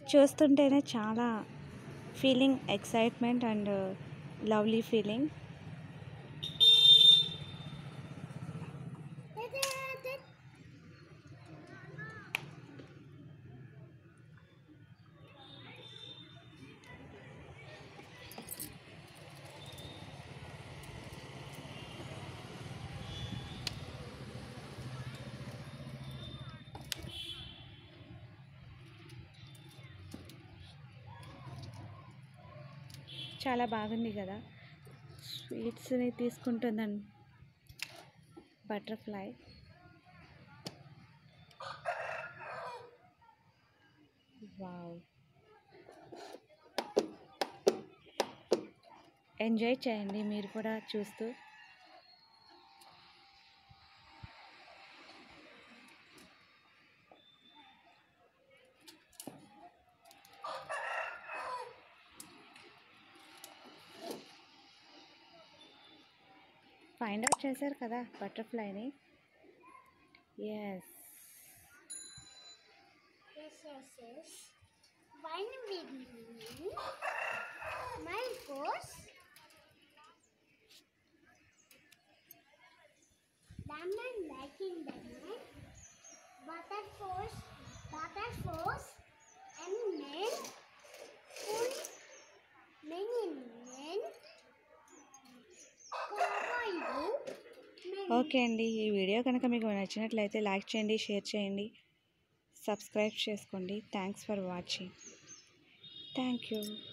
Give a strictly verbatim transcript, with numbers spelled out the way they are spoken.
చూస్తుంటేనే చాలా feeling excitement and lovely feeling. చాలా బాగుంది కదా. స్వీట్స్ని తీసుకుంటుందండి బటర్ఫ్లై. వావ్, ఎంజాయ్ చేయండి మీరు కూడా చూస్తూ. ఫైండ్ అవుట్ చేశారు కదా బటర్ఫ్లైని. Yes, Yes, yes, yes. Find with me. My course. Diamond liking diamond. Butter force. Butter force. And men. Full. Many men. Cowboy do. Okay అండి, ఈ వీడియో కనుక మీకు నచ్చినట్లయితే లైక్ చేయండి, షేర్ చేయండి, సబ్స్క్రైబ్ చేసుకోండి. Thanks for watching. Thank you.